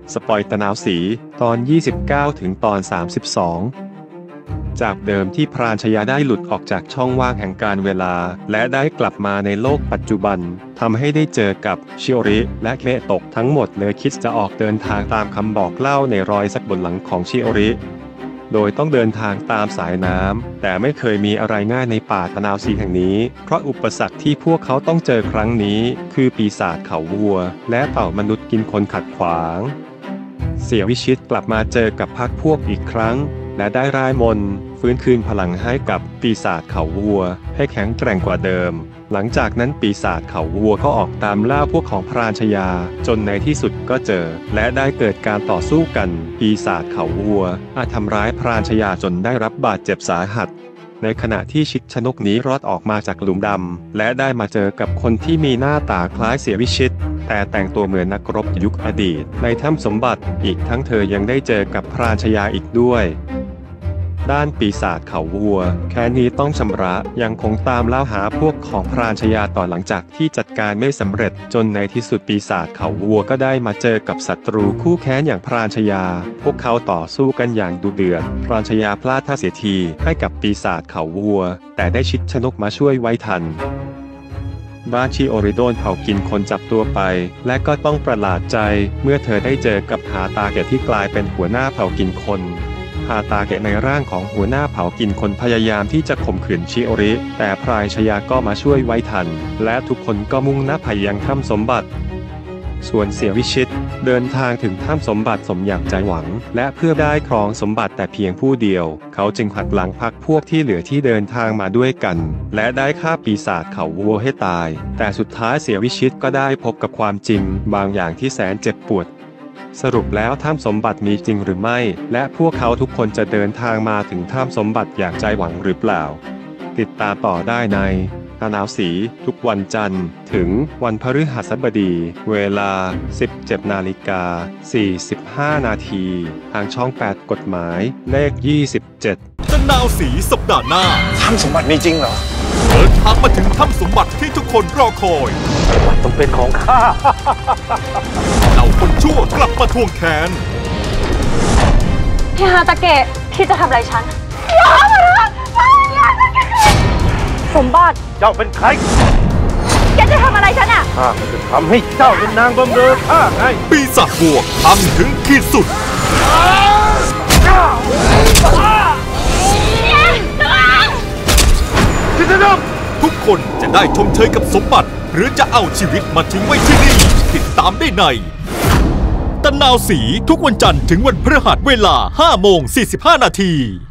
สปอยตะนาวสีตอน29ถึงตอน32จากเดิมที่พรานชยาได้หลุดออกจากช่องว่างแห่งการเวลาและได้กลับมาในโลกปัจจุบันทำให้ได้เจอกับชิโอริและเคโตะทั้งหมดเลยคิดจะออกเดินทางตามคำบอกเล่าในรอยสักบนหลังของชิโอริโดยต้องเดินทางตามสายน้ำแต่ไม่เคยมีอะไรง่ายในป่าตะนาวสีแห่งนี้เพราะอุปสรรคที่พวกเขาต้องเจอครั้งนี้คือปีศาจเขาวัวและเผ่ามนุษย์กินคนขัดขวางเสี่ยววิชิตกลับมาเจอกับพรรคพวกอีกครั้งและได้ร่ายมนต์ฟื้นคืนพลังให้กับปีศาจเขาวัวให้แข็งแกร่งกว่าเดิมหลังจากนั้นปีศาจเขาวัวก็ออกตามล่าพวกของพรานชยาจนในที่สุดก็เจอและได้เกิดการต่อสู้กันปีศาจเขาวัวอาจทำร้ายพรานชยาจนได้รับบาดเจ็บสาหัสในขณะที่ชิดชนกหนีรอดออกมาจากหลุมดำและได้มาเจอกับคนที่มีหน้าตาคล้ายเสี่ยววิชิตแต่แต่งตัวเหมือนนักรบยุคอดีตในถ้ำสมบัติอีกทั้งเธอยังได้เจอกับพรานชยาอีกด้วยด้านปีศาจเขาวัวแค่นี้ต้องชำระยังคงตามล่าหาพวกของพรานชยาต่อหลังจากที่จัดการไม่สำเร็จจนในที่สุดปีศาจเขาวัวก็ได้มาเจอกับศัตรูคู่แค้นอย่างพรานชยาพวกเขาต่อสู้กันอย่างดุเดือดพรานชยาพลาดท่าเสียทีให้กับปีศาจเขาวัวแต่ได้ชิดชนกมาช่วยไว้ทันบ้านชิโอริโดนเผากินคนจับตัวไปและก็ต้องประหลาดใจเมื่อเธอได้เจอกับฮาตาเกะที่กลายเป็นหัวหน้าเผากินคนฮาตาเกะในร่างของหัวหน้าเผากินคนพยายามที่จะข่มขืนชิโอริแต่พรายชยาก็มาช่วยไว้ทันและทุกคนก็มุ่งหน้าไปยังถ้ำสมบัติส่วนเสี่ยววิชิตเดินทางถึงถ้ำสมบัติสมอย่างใจหวังและเพื่อได้ครองสมบัติแต่เพียงผู้เดียวเขาจึงหักหลังพรรคพวกที่เหลือที่เดินทางมาด้วยกันและได้ฆ่าปีศาจเขาวัวให้ตายแต่สุดท้ายเสี่ยววิชิตก็ได้พบกับความจริงบางอย่างที่แสนเจ็บปวดสรุปแล้วถ้ำสมบัติมีจริงหรือไม่และพวกเขาทุกคนจะเดินทางมาถึงถ้ำสมบัติอย่างใจหวังหรือเปล่าติดตามต่อได้ในตะนาวสีทุกวันจันทร์ถึงวันพฤหัสบดีเวลา 17:45 นาทีทางช่อง 8 กฎหมายเลข 27 ตะนาวสีสัปดาห์หน้าถ้ำสมบัติมีจริงเหรอเดินทางมาถึงถ้ำสมบัติที่ทุกคนรอคอยสมบัติต้องเป็นของข้าเราคนชั่วกลับมาทวงแค้นพี่ฮาตาเกะพี่จะทำอะไรฉันสมบัติเจ้าเป็นใครแกจะทำอะไรฉันอ่ะข้าจะทำให้เจ้าเป็นนางบำเรอข้าไงปีศาจวัวทำถึงขีดสุดทุกคนจะได้ชมเชยกับสมบัติหรือจะเอาชีวิตมาทิ้งไว้ที่นี่ติดตามได้ในตะนาวสีทุกวันจันทร์ถึงวันพฤหัสเวลา 5:45 นาที